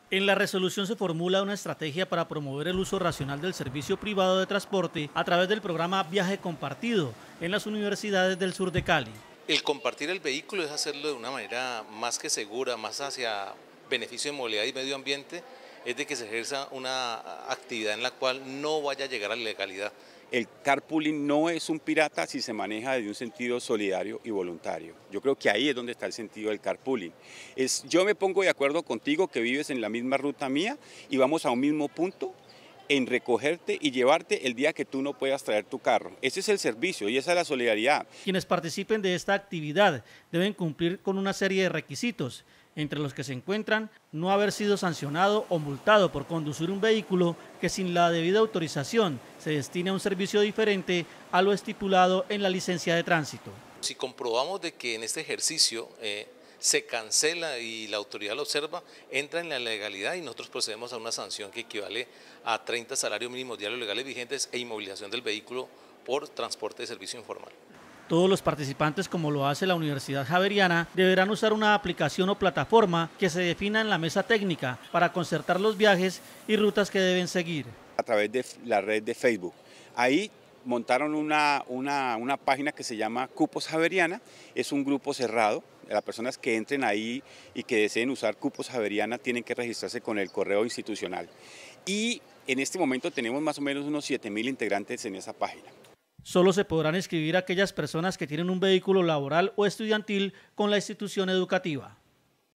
En la resolución se formula una estrategia para promover el uso racional del servicio privado de transporte a través del programa Viaje Compartido en las universidades del sur de Cali. El compartir el vehículo es hacerlo de una manera más que segura, más hacia beneficio de movilidad y medio ambiente, es de que se ejerza una actividad en la cual no vaya a llegar a la ilegalidad. El carpooling no es un pirata si se maneja desde un sentido solidario y voluntario. Yo creo que ahí es donde está el sentido del carpooling. Yo me pongo de acuerdo contigo que vives en la misma ruta mía y vamos a un mismo punto en recogerte y llevarte el día que tú no puedas traer tu carro. Ese es el servicio y esa es la solidaridad. Quienes participen de esta actividad deben cumplir con una serie de requisitos, entre los que se encuentran no haber sido sancionado o multado por conducir un vehículo que sin la debida autorización se destine a un servicio diferente a lo estipulado en la licencia de tránsito. Si comprobamos de que en este ejercicio se cancela y la autoridad lo observa, entra en la legalidad y nosotros procedemos a una sanción que equivale a 30 salarios mínimos diarios legales vigentes e inmovilización del vehículo por transporte de servicio informal. Todos los participantes, como lo hace la Universidad Javeriana, deberán usar una aplicación o plataforma que se defina en la mesa técnica para concertar los viajes y rutas que deben seguir. A través de la red de Facebook. Ahí montaron una página que se llama Cupos Javeriana, es un grupo cerrado. Las personas que entren ahí y que deseen usar Cupos Javeriana tienen que registrarse con el correo institucional. Y en este momento tenemos más o menos unos 7.000 integrantes en esa página. Solo se podrán inscribir aquellas personas que tienen un vehículo laboral o estudiantil con la institución educativa.